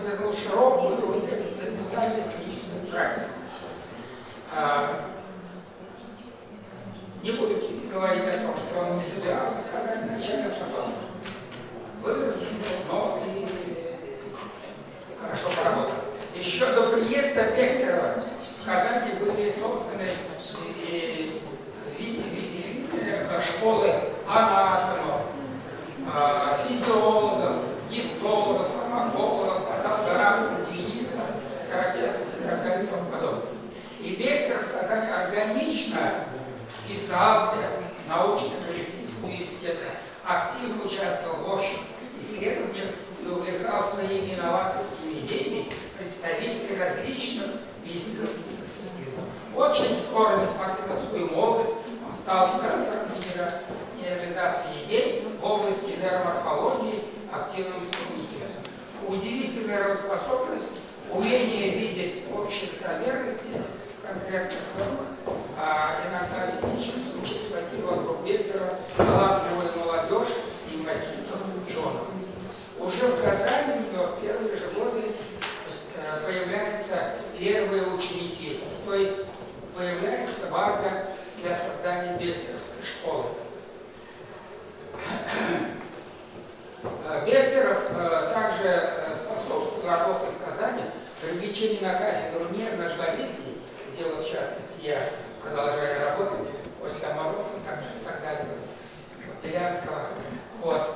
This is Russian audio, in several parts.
развернул широкую экспериментальную клиническую практику. Не буду говорить о том, что он не собирался сказать вначале, потом вынужден, но и хорошо поработал. Еще до приезда Бехтерева в Казани были созданы школы анатомов, физиологов, гистологов, фармакологов, патологоанатомов, гигиенистов, терапевтов и так далее и тому подобное. И Бехтерев в Казани органично вписался в научный коллектив университета, активно участвовал в общих исследованиях и увлекал своими новаторскими идеями представителей различных медицинских дисциплин. Очень скоро, несмотря на свою молодость, он стал центром генерализации идей в области нейроморфологии активным исполнителем. Удивительная работоспособность, умение видеть общие закономерности в конкретных формах, иногда в единичном случае схватил вокруг Бехтерева талантливую молодежь и маститых ученых. Уже в Казани у него в первые же годы появляются первые ученики, то есть появляется база для создания Бехтеревской школы. Бехтерев также способствовал работе в Казани привлечению на кафедру нервных болезней, где вот в частности я продолжаю работать после Амарова и так далее, Белянского. Вот,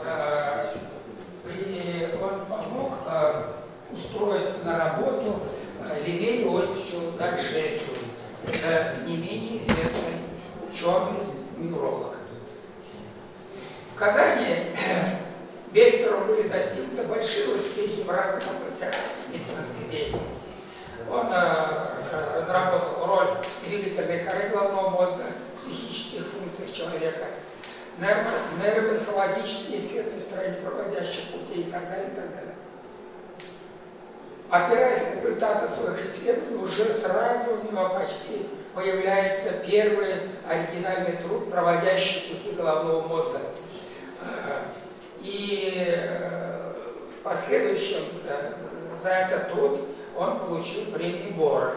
он помог устроиться на работу Левелию Осиповичу Дальшевичу. Это не менее известный ученый-невролог. В Казани Бехтереву были достигнуты большие успехи в разных областях медицинской деятельности. Он разработал роль двигательной коры головного мозга в психических функциях человека, нейроморфологические исследования строения проводящих путей и так далее, и так далее. Опираясь на результаты своих исследований, уже сразу у него почти появляется первый оригинальный труд «Проводящие пути головного мозга». И в последующем за этот труд он получил премию Бора.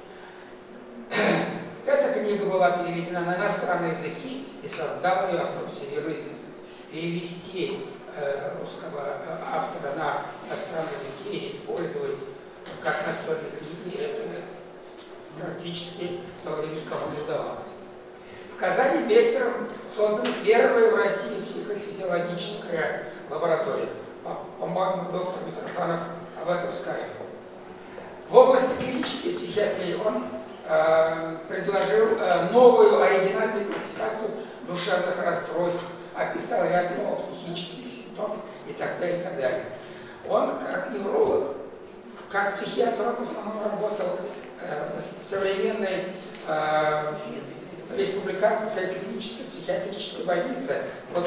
Эта книга была переведена на иностранные языки и создала ее автору всемирную известность. Перевести русского автора на иностранные языки и использовать как настольные книги, это практически в то время никому не удавалось. В Казани Бехтеревым создана первая в России психофизиологическая лаборатория. По-моему, доктор Митрофанов об этом скажет. В области клинической психиатрии он предложил новую оригинальную классификацию душевных расстройств, описал ряд новых психических симптомов и так далее, и так далее. Он, как невролог, как психиатр, он в основном работал в современной республиканской клинической психиатрической больнице. Вот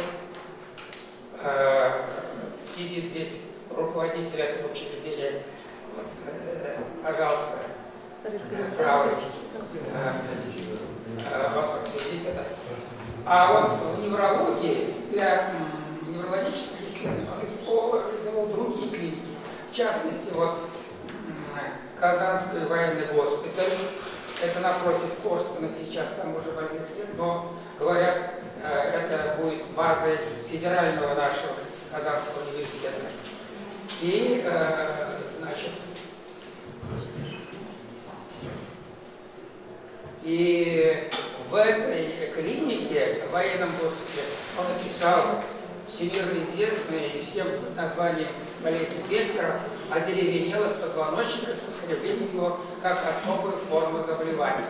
сидит здесь руководитель этого учреждения. Вот, пожалуйста, правой. А вот в неврологии, для неврологических исследований он использовал другие клиники. В частности, вот Казанский военный госпиталь, это напротив Корстена, сейчас там уже больных нет, но, говорят, это будет базой федерального нашего Казанского университета. И, значит, и в этой клинике, в военном госпитале, он написал всемирно известное и всем названием болезни Бехтерева одеревенелость позвоночника с оскорблением его как особая форма заболевания.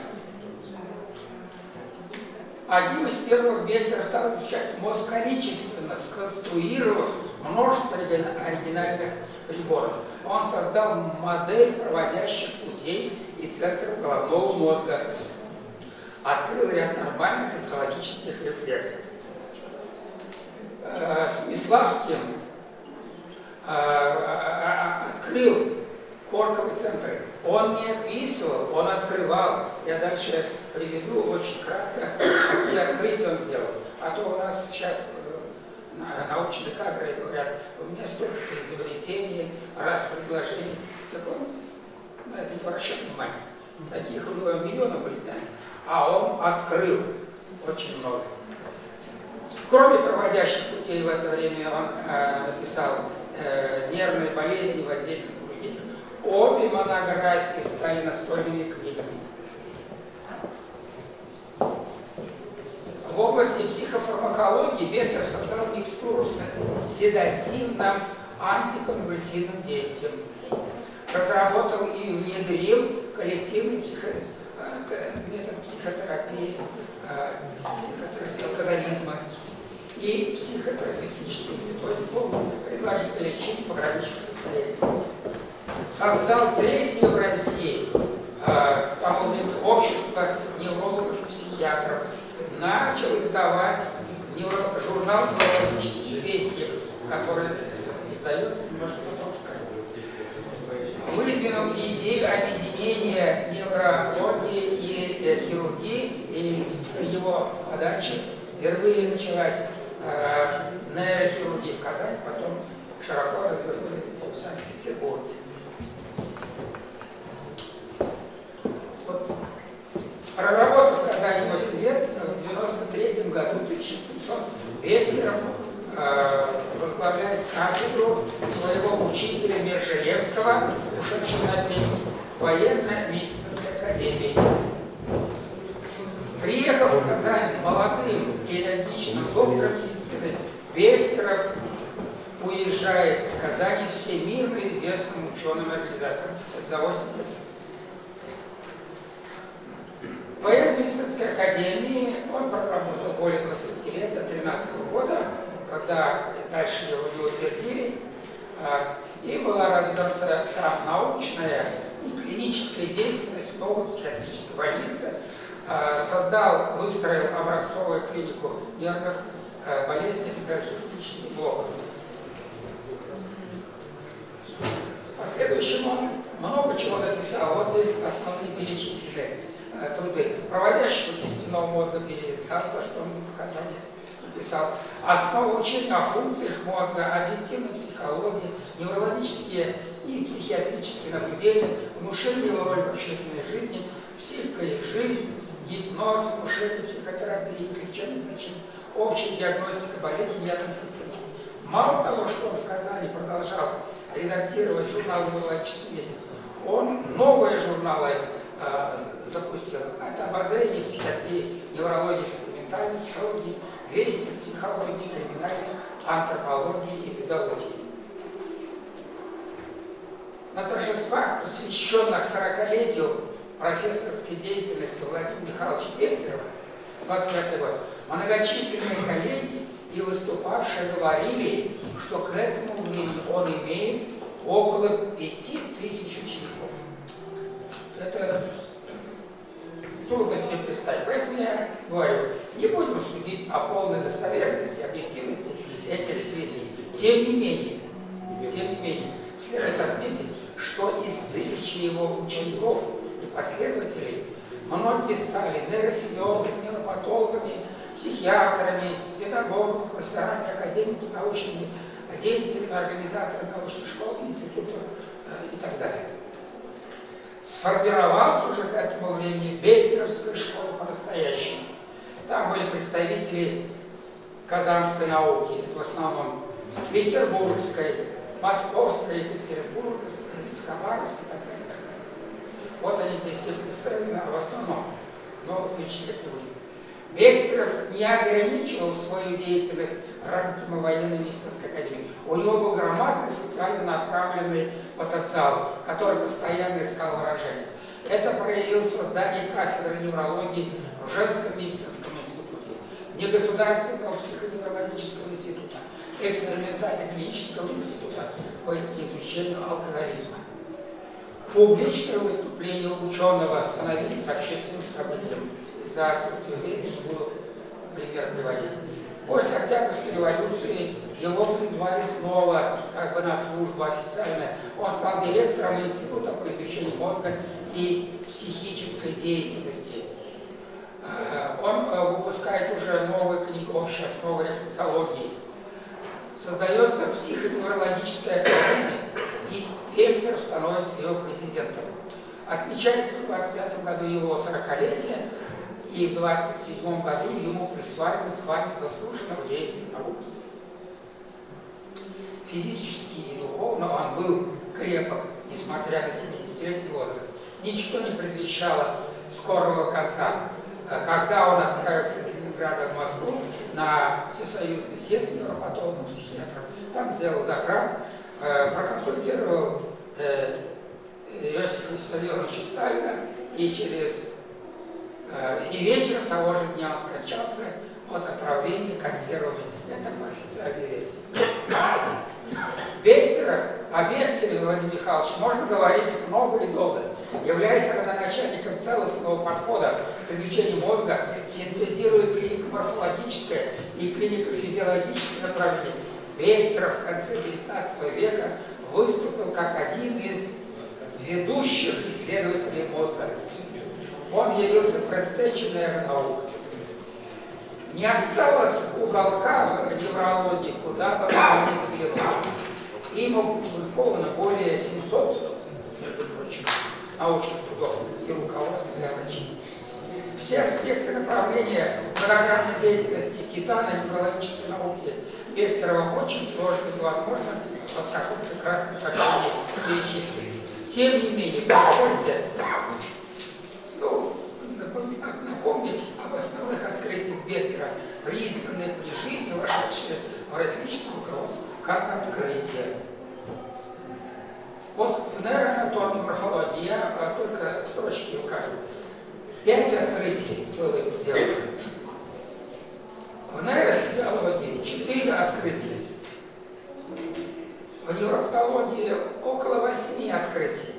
Одним из первых Бехтерев стал изучать мозг количественно, сконструировав множество оригинальных приборов. Он создал модель проводящих путей и центров головного мозга, открыл ряд нормальных онтологических рефлексов. Станиславским открыл корковые центры. Он не описывал, он открывал. Я дальше приведу очень кратко, какие открытия он сделал. А то у нас сейчас научные кадры говорят, у меня столько-то изобретений, раз предложений, так он на это не обращал внимания. Таких у него миллионы были, да? А он открыл очень много. Кроме проводящих путей в это время он написал «Нервные болезни в отдельных наблюдениях». Обе монографии стали настольными книгами. В области психофармакологии Бехтер создал микстуру с седативным антиконвульсивным действием. Разработал и внедрил коллективный метод психотерапии, алкоголизма и психотерапевтическую методику предложения лечения пограничных состояний. Создал третье в России к тому времени общество неврологов и психиатров. Начал издавать журнал «Неврологический вестник», который издается, немножко потом скажу. Выдвинул идею объединения неврологии и хирургии, и с его подачи впервые началась нейрохирургия в Казани, потом широко развернулась в Санкт-Петербурге. Вот. Проработав в Казани 8 лет, в 1993 году, 1700, Бехтеров возглавляет кафедру своего учителя Мержиевского, ушедшего на пенсию, военно-медицинской академии. Приехав в Казань молодым и энергичным доктором медицины, Бехтеров уезжает из Казани всемирно известным ученым организатором. Это за 8 лет. В военно-медицинской академии он проработал более 20 лет, до 2013 года, когда дальше его не утвердили, и была развернута там научная и клиническая деятельность в новой психиатрической больнице. Выстроил образцовую клинику нервных болезней с энергетическим блоком. В последующем он много чего написал. Вот здесь основные перечисленные труды. Проводящие пути спинного мозга пересказка, что он в Казани написал. Основа учения о функциях мозга, объективной психологии, неврологические и психиатрические наблюдения, внушение его роли в общественной жизни, психика и жизнь, гипноз, внушение, психотерапии, лечение значений, общая диагностика болезней нервной системы. Мало того, что он в Казани продолжал редактировать журнал «Неврологический вестник», он новые журналы запустил. Это обозрение психиатрии, неврологии, экспериментальной психологии, вестник психологии, криминальной антропологии и педагогии. На торжествах, посвященных 40-летию профессорской деятельности Владимира Михайловича Бехтерова, 25 год, многочисленные коллеги и выступавшие говорили, что к этому времени он имеет около 5000 учеников. Это трудно себе представить. Поэтому я говорю, не будем судить о полной достоверности, объективности этих сведений. Тем не менее, следует отметить, что из 1000 его учеников и последователей многие стали нейрофизиологами, нейропатологами, психиатрами, педагогами, профессорами, академиками, научными деятелями, организаторами научных школ, институтов и так далее. Сформировалась уже к этому времени Бехтеровская школа по-настоящему. Там были представители казанской науки, это в основном петербургской, московской, екатеринбургской, хабаровской и так далее, и так далее. Вот они здесь все представлены в основном, но перечислять не будем. Бехтеров не ограничивал свою деятельность рамками военно-медицинской академии. У него был громадный социально направленный потенциал, который постоянно искал выражение. Это проявилось в создании кафедры неврологии в женском медицинском институте, негосударственного психоневрологического института, экспериментально-клинического института по изучению алкоголизма. Публичные выступления ученого становились общественным событием. За отсутствие времени не буду пример приводить. После Октябрьской революции его призвали снова как бы на службу официально. Он стал директором Института по изучению мозга и психической деятельности. Он выпускает уже новую книгу «Общая основа рефлексологии». Создается психоневрологическая академия и Бехтерев становится его президентом. Отмечается в 1925 году его 40-летие, и в 1927 году ему присваивают звание заслуженного деятеля науки. Физически и духовно он был крепок, несмотря на 70-летний возраст. Ничто не предвещало скорого конца. Когда он отправился из Ленинграда в Москву на всесоюзный съезд невропатологов, психиатров, там сделал доклад, проконсультировал Иосифа Виссарионовича Сталина, и вечером того же дня он скончался от отравления консервами. Это по официальной версии. О Бехтере, Владимир Михайлович, можно говорить много и долго. Являясь родоначальником целостного подхода к изучению мозга, синтезируя клинико-морфологическое и клинико-физиологическое направление, Бехтер в конце XIX века выступил как один из ведущих исследователей мозга. Он явился предтечей нейронаук. Не осталось уголка в неврологии, куда бы он ни заглянул. Им опубликовано более 700, между прочим, научных трудов и руководств для врачей. Все аспекты направления программной деятельности титана неврологической науки Бехтерова очень сложно и невозможно под каком-то кратком сообщении перечислить. Тем не менее, позвольте напомнить об основных открытиях Бехтера, признанные при жизни, вошедшие в различные руководства, как открытие. Вот в нейроанатомии, морфологии я только строчки укажу. 5 открытий было сделано. В нейрофизиологии 4 открытия. В невропатологии около 8 открытий.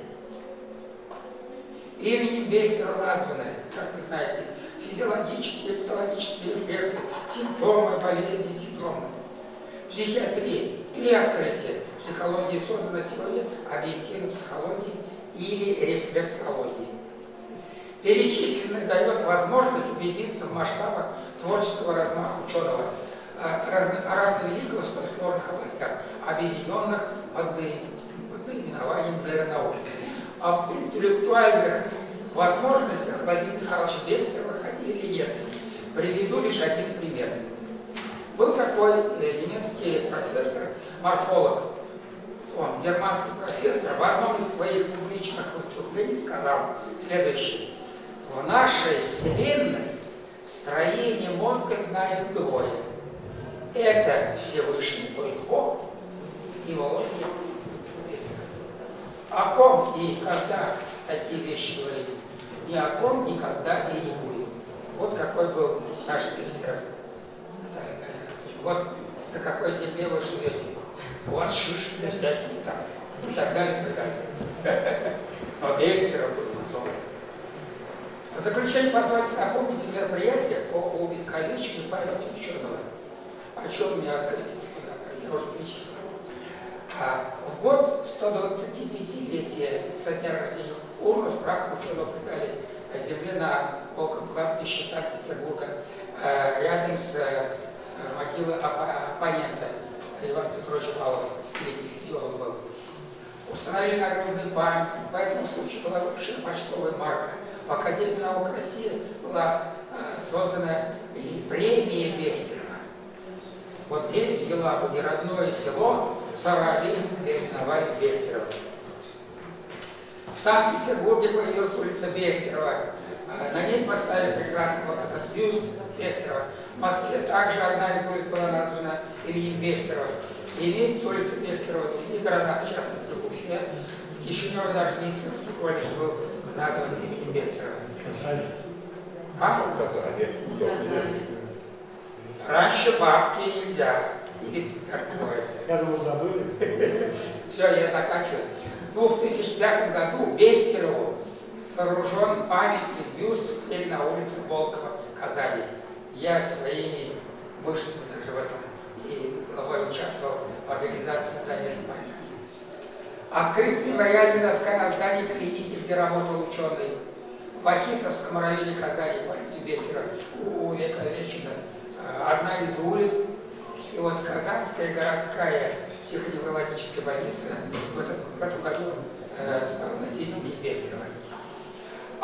Именем Бехтера названы, как вы знаете, физиологические, патологические рефлексы, симптомы, болезни, синдромы. В психиатрии 3 открытия. В психологии создана теория объективной психологии или рефлексологии. Перечисленное дает возможность убедиться в масштабах творческого размаха ученого, равновеликого в столь сложных областях, объединенных под наименованием нейронауки. Об интеллектуальных возможностях Владимира Михайловича Бехтерова хотели или нет. Приведу лишь один пример. Был такой немецкий профессор, морфолог. Он, германский профессор, в одном из своих публичных выступлений сказал следующее. В нашей Вселенной строение мозга знают двое. Это Всевышний, то есть Бог, и Володя. О ком и когда такие вещи говорили? Ни о ком никогда и не будет. Вот какой был наш Бехтеров. Вот на какой земле вы живете. У вас шишки на всякие там. И так далее, и так далее. Но Бехтеров был особый. В заключение позвольте напомнить мероприятие по увековечению памяти ученого. О чем мне открыть, я уже перечислил. В год 125-летия со дня рождения урну с прахом ученого предали земле на Волковом кладбище Санкт-Петербурга, рядом с могилой оппонента Иван Петрович Павлов, великий физиолог был. Установили нагрудный памятник, по этому случаю была выпущена почтовая марка. В Академии наук России была создана и премия Бехтерова. Вот здесь, в Елабуге, родное село Саралин переименовали Бехтерова. В Санкт-Петербурге появилась улица Бехтерова. На ней поставили прекрасный вот этот бюст Бехтерова. В Москве также одна из улиц была названа именем Бехтерова. Имеется улица Бехтерова в других городах, в частности в Уфе. В Кишиневе даже медицинский колледж был назван именем Бехтерова. Раньше бабки нельзя. Или как называется? Я думаю, забыли. Все, я заканчиваю. В 2005 году Бехтерову сооружен памятник бюст на улице Волкова, Казани. Я своими мышцами даже в этом и головой участвовал в организации создания памятника. Открыт мемориальная доска на здании клиники, где работал ученый. В Ахитовском районе Казани памяти Бехтера увековечена одна из улиц. И вот Казанская городская психоневрологическая больница в этом году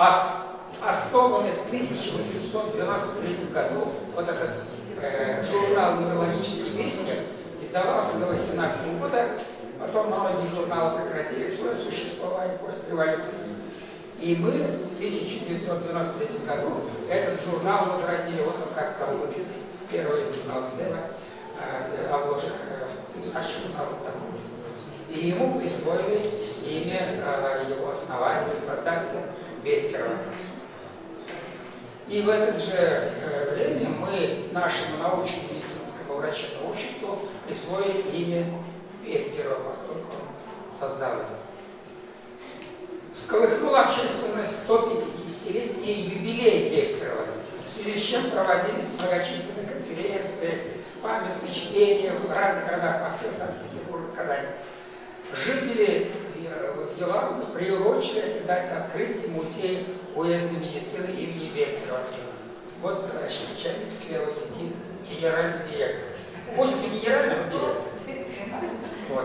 основанный в 1893 году, вот этот журнал «Неврологический вестник» издавался до 18 года, потом многие журналы прекратили свое существование после революции. И мы в 1993 году этот журнал возродили. Вот он как стал выглядеть. Первый журнал слева, обложка, наш журнал вот такой. И ему присвоили имя его основателя, создателя Бехтерова. И в это же время мы нашему научно-медицинскому врачебному обществу присвоили имя Бехтерова, поскольку он создал его. Всколыхнул общественность 150-летний юбилей Бехтерова, в связи с чем проводились многочисленные конференции, памятные чтения в разных городах Москвы, Санкт-Петербурга, Казани. Жители Елабуги приурочили это дать открытие музея уездной медицины имени Бехтерова. Вот товарищ начальник слева сидит, генеральный директор. Пусть не генеральный, но директор. Вот.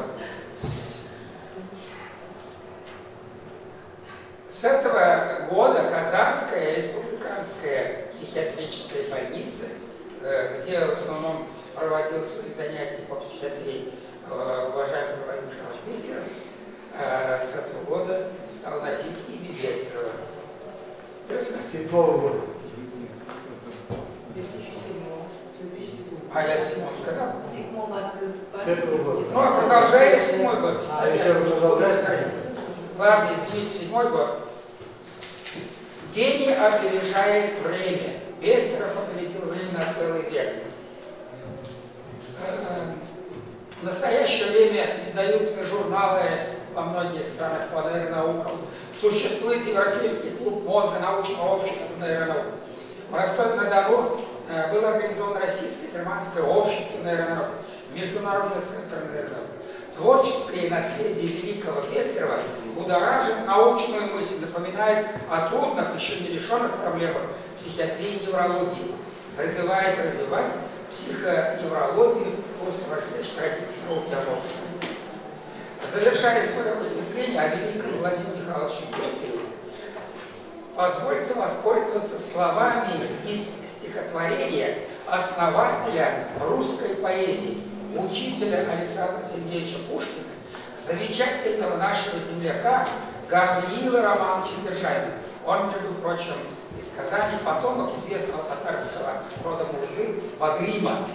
С этого года Казанская республиканская психиатрическая больница, где в основном проводил свои занятия по психиатрии уважаемый Владимир Михайлович Бехтеров, с этого года стал носить имя Бехтерова. 7-го года. 2007. А я 7-м сказал? 7-м открыт. С этого года. Ну, а продолжая 7-й год. А еще продолжается? Ладно, извините, 7-й год. Гений опережает время. Бехтеров опередил время на целый век. В настоящее время издаются журналы во многих странах по нейронаукам. Существует Европейский клуб мозга научного общества нейронаук. В Ростове-на-Дону было организовано Российско-германское общество нейронаук, Международный центр нейронаук. Творческое наследие великого Бехтерова будоражит научную мысль, напоминает о трудных, еще не решенных проблемах психиатрии и неврологии, призывает развивать психоневрологию после важнейших традиций науки о мозге. Завершая свое выступление о великом Владимире Михайловиче Бехтереве, позвольте воспользоваться словами из стихотворения основателя русской поэзии, учителя Александра Сергеевича Пушкина, замечательного нашего земляка Гавриила Романовича Державина. Он, между прочим, из Казани, потомок известного татарского рода Мурзы Багрима.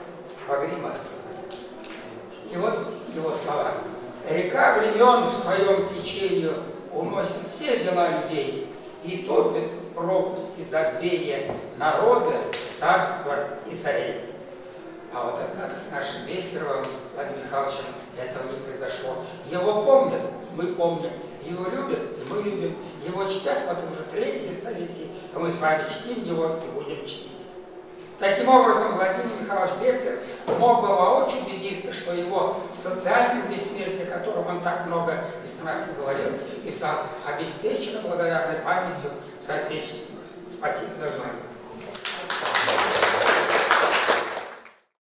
И вот его слова. «Река времен в своем течении уносит все дела людей и топит в пропасти забвения народа, царства и царей». А вот однако с нашим Бехтеровым, Владимиром Михайловичем, этого не произошло. Его помнят, мы помним, его любят, и мы любим, его чтят потом уже 3-е столетие, и мы с вами чтим его и будем чтить. Таким образом, Владимир Михайлович Бехтеров мог бы воочию убедиться, что его социальное бессмертие, о котором он так много бесстрастно говорил и писал, обеспечено благодарной памятью соотечественников. Спасибо за внимание.